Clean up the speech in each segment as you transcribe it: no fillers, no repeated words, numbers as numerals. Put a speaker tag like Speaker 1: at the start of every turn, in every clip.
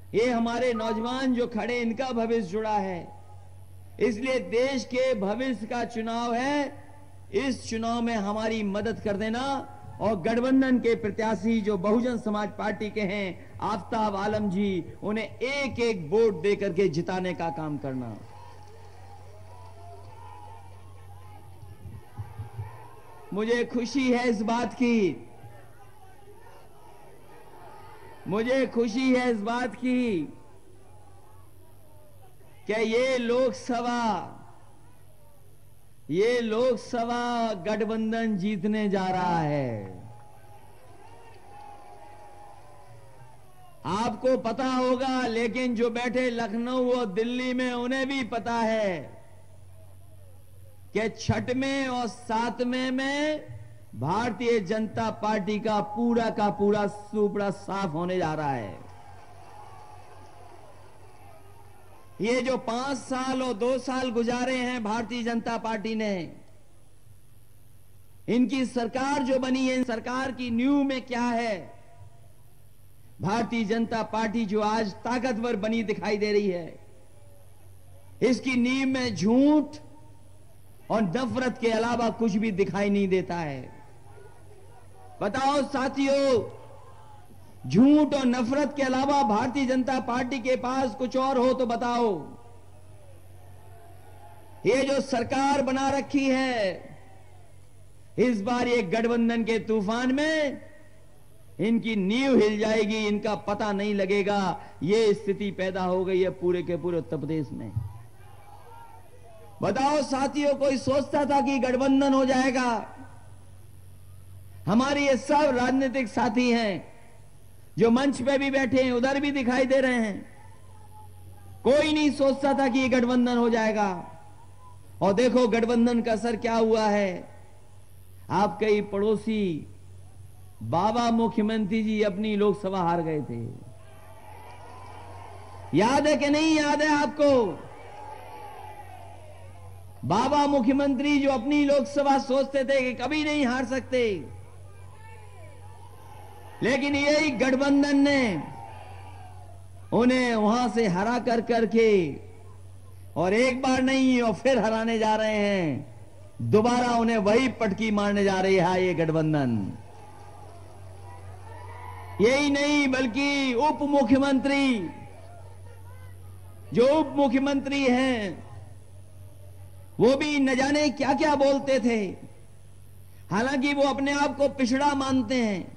Speaker 1: ये हमारे नौजवान जो खड़े, इनका भविष्य जुड़ा है। इसलिए देश के भविष्य का चुनाव है। इस चुनाव में हमारी मदद कर देना और गठबंधन के प्रत्याशी जो बहुजन समाज पार्टी के हैं, आफताब आलम जी, उन्हें एक एक वोट देकर के जिताने का काम करना। मुझे खुशी है इस बात की, मुझे खुशी है इस बात की कि ये लोकसभा गठबंधन जीतने जा रहा है। आपको पता होगा, लेकिन जो बैठे लखनऊ और दिल्ली में, उन्हें भी पता है कि 6वें और 7वें में भारतीय जनता पार्टी का पूरा सुपड़ा साफ होने जा रहा है। ये जो 5 साल और 2 साल गुजारे हैं भारतीय जनता पार्टी ने, इनकी सरकार जो बनी है, सरकार की नींव में क्या है? भारतीय जनता पार्टी जो आज ताकतवर बनी दिखाई दे रही है, इसकी नींव में झूठ और नफरत के अलावा कुछ भी दिखाई नहीं देता है। बताओ साथियों, झूठ और नफरत के अलावा भारतीय जनता पार्टी के पास कुछ और हो तो बताओ। ये जो सरकार बना रखी है, इस बार ये गठबंधन के तूफान में इनकी नींव हिल जाएगी, इनका पता नहीं लगेगा। ये स्थिति पैदा हो गई है पूरे के पूरे उत्तर प्रदेश में। बताओ साथियों, कोई सोचता था कि गठबंधन हो जाएगा? हमारे ये सब राजनीतिक साथी हैं जो मंच पे भी बैठे हैं, उधर भी दिखाई दे रहे हैं। कोई नहीं सोचता था कि ये गठबंधन हो जाएगा। और देखो गठबंधन का असर क्या हुआ है। आपके ही पड़ोसी बाबा मुख्यमंत्री जी अपनी लोकसभा हार गए थे। याद है कि नहीं याद है आपको? बाबा मुख्यमंत्री जो अपनी लोकसभा सोचते थे कि कभी नहीं हार सकते, लेकिन यही गठबंधन ने उन्हें वहां से हरा कर करके, और एक बार नहीं और फिर हराने जा रहे हैं। दोबारा उन्हें वही पटकी मारने जा रही है ये गठबंधन। यही नहीं बल्कि उप मुख्यमंत्री, जो उप मुख्यमंत्री हैं, वो भी न जाने क्या क्या बोलते थे। हालांकि वो अपने आप को पिछड़ा मानते हैं।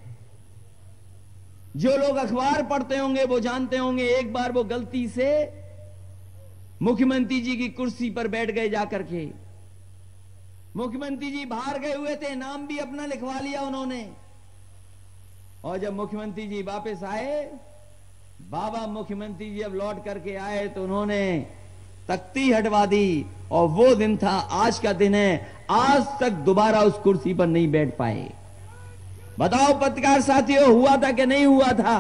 Speaker 1: जो लोग अखबार पढ़ते होंगे वो जानते होंगे, एक बार वो गलती से मुख्यमंत्री जी की कुर्सी पर बैठ गए जाकर के। मुख्यमंत्री जी बाहर गए हुए थे, नाम भी अपना लिखवा लिया उन्होंने। और जब मुख्यमंत्री जी वापस आए, बाबा मुख्यमंत्री जी अब लौट करके आए तो उन्होंने तख्ती हटवा दी। और वो दिन था, आज का दिन है, आज तक दोबारा उस कुर्सी पर नहीं बैठ पाए। बताओ पत्रकार साथियों, हुआ था कि नहीं हुआ था?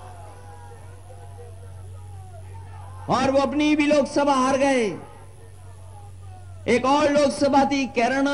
Speaker 1: और वो अपनी भी लोकसभा हार गए। एक और लोकसभा थी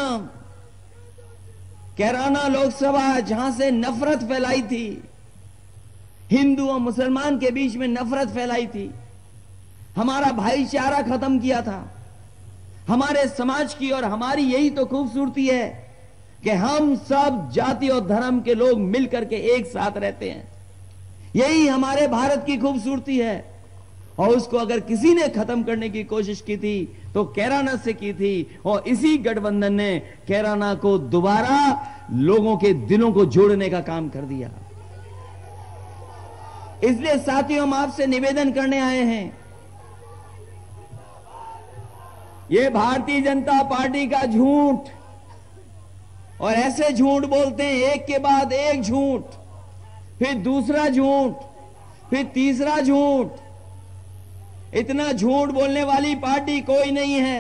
Speaker 1: कैराना लोकसभा, जहां से नफरत फैलाई थी, हिंदू और मुसलमान के बीच में नफरत फैलाई थी। हमारा भाईचारा खत्म किया था हमारे समाज की। और हमारी यही तो खूबसूरती है कि हम सब जाति और धर्म के लोग मिलकर के एक साथ रहते हैं। यही हमारे भारत की खूबसूरती है। और उसको अगर किसी ने खत्म करने की कोशिश की थी तो कैराना से की थी। और इसी गठबंधन ने कैराना को दोबारा लोगों के दिलों को जोड़ने का काम कर दिया। इसलिए साथियों, हम आपसे निवेदन करने आए हैं, ये भारतीय जनता पार्टी का झूठ, और ऐसे झूठ बोलते हैं, एक के बाद एक झूठ, फिर दूसरा झूठ, फिर तीसरा झूठ। इतना झूठ बोलने वाली पार्टी कोई नहीं है।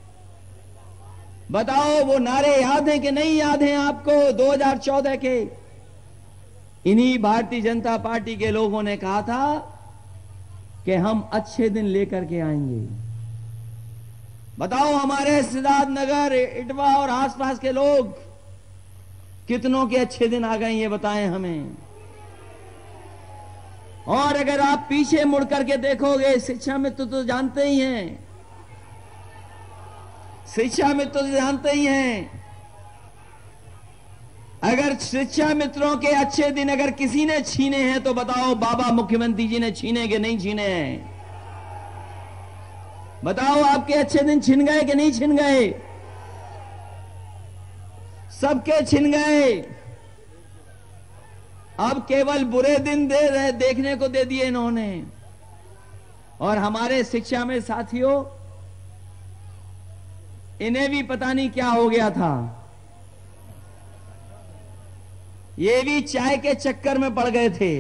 Speaker 1: बताओ वो नारे याद हैं कि नहीं याद हैं आपको 2014 के? इन्हीं भारतीय जनता पार्टी के लोगों ने कहा था कि हम अच्छे दिन लेकर के आएंगे। बताओ हमारे सिद्धार्थनगर, इटवा और आसपास के लोग कितनों के अच्छे दिन आ गए, ये बताएं हमें। और अगर आप पीछे मुड़ करके देखोगे, शिक्षा मित्र तो जानते ही हैं, शिक्षा मित्र तो जानते ही हैं, अगर शिक्षा मित्रों के अच्छे दिन अगर किसी ने छीने हैं तो बताओ बाबा मुख्यमंत्री जी ने छीने कि नहीं छीने हैं? बताओ आपके अच्छे दिन छिन गए कि नहीं छिन गए? सबके छिन गए। अब केवल बुरे दिन देखने को दे दिए इन्होंने। और हमारे शिक्षा में साथियों, इन्हें भी पता नहीं क्या हो गया था, ये भी चाय के चक्कर में पड़ गए थे।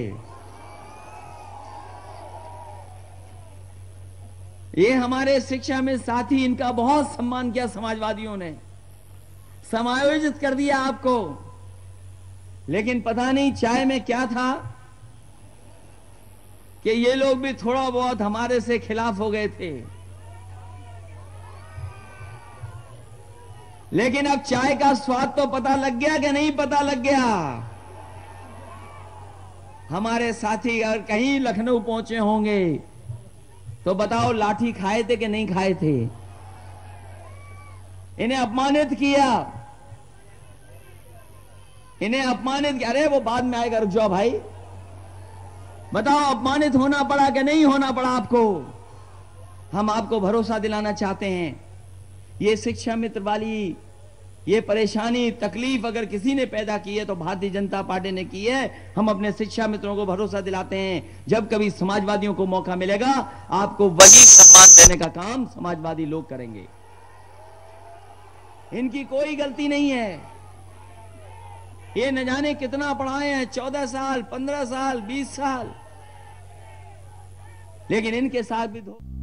Speaker 1: ये हमारे शिक्षा में साथी, इनका बहुत सम्मान किया समाजवादियों ने, समायोजित कर दिया आपको, लेकिन पता नहीं चाय में क्या था कि ये लोग भी थोड़ा बहुत हमारे से खिलाफ हो गए थे। लेकिन अब चाय का स्वाद तो पता लग गया कि नहीं पता लग गया? हमारे साथी अगर कहीं लखनऊ पहुंचे होंगे तो बताओ लाठी खाए थे कि नहीं खाए थे? इन्हें अपमानित किया, इन्हें अपमानित किया। अरे वो बाद में आएगा, रुक जाओ भाई। बताओ अपमानित होना पड़ा कि नहीं होना पड़ा आपको? हम आपको भरोसा दिलाना चाहते हैं, ये शिक्षा मित्र वाली ये परेशानी तकलीफ अगर किसी ने पैदा की है तो भारतीय जनता पार्टी ने की है। हम अपने शिक्षा मित्रों को भरोसा दिलाते हैं, जब कभी समाजवादियों को मौका मिलेगा आपको वही सम्मान देने का काम समाजवादी लोग करेंगे। इनकी कोई गलती नहीं है। ये न जाने कितना पढ़ाए हैं, 14 साल, 15 साल, 20 साल, लेकिन इनके साथ भी